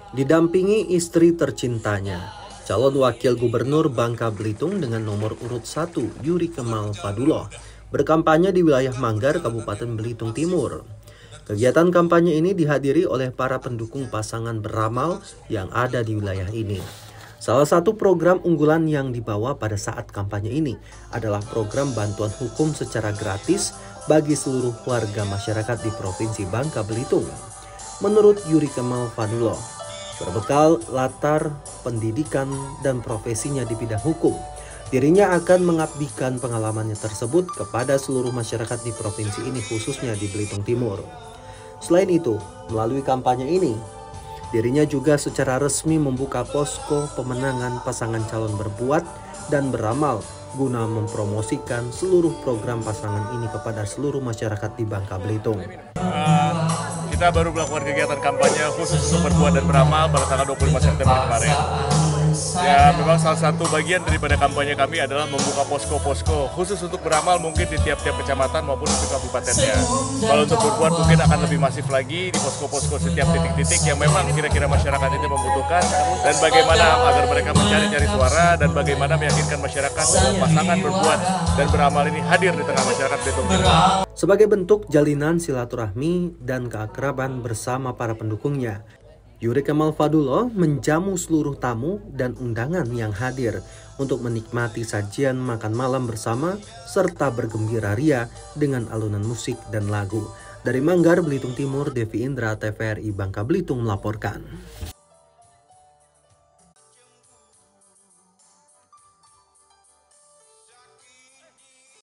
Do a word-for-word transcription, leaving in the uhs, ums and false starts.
Didampingi istri tercintanya, calon wakil gubernur Bangka Belitung dengan nomor urut satu Yuri Kemal Fadullah berkampanye di wilayah Manggar, Kabupaten Belitung Timur. Kegiatan kampanye ini dihadiri oleh para pendukung pasangan beramal yang ada di wilayah ini. Salah satu program unggulan yang dibawa pada saat kampanye ini adalah program bantuan hukum secara gratis bagi seluruh warga masyarakat di Provinsi Bangka Belitung. Menurut Yuri Kemal Fadullah, berbekal latar pendidikan dan profesinya di bidang hukum, dirinya akan mengabdikan pengalamannya tersebut kepada seluruh masyarakat di provinsi ini, khususnya di Belitung Timur. Selain itu, melalui kampanye ini, dirinya juga secara resmi membuka posko pemenangan pasangan calon berbuat dan beramal guna mempromosikan seluruh program pasangan ini kepada seluruh masyarakat di Bangka Belitung. Uh, kita baru melakukan kegiatan kampanye khusus untuk berbuat dan beramal pada tanggal dua puluh lima September kemarin. Ya, memang salah satu bagian daripada kampanye kami adalah membuka posko-posko khusus untuk beramal mungkin di tiap-tiap kecamatan maupun di kabupatennya. Kalau untuk berbuat mungkin akan lebih masif lagi di posko-posko setiap titik-titik yang memang kira-kira masyarakat ini membutuhkan, dan bagaimana agar mereka mencari-cari suara dan bagaimana meyakinkan masyarakat bahwa pasangan berbuat dan beramal ini hadir di tengah masyarakat Belitung Timur. Sebagai bentuk jalinan silaturahmi dan keakraban bersama para pendukungnya, Yuri Kemal Fadullah menjamu seluruh tamu dan undangan yang hadir untuk menikmati sajian makan malam bersama serta bergembira ria dengan alunan musik dan lagu. Dari Manggar, Belitung Timur, Devi Indra, T V R I Bangka Belitung melaporkan.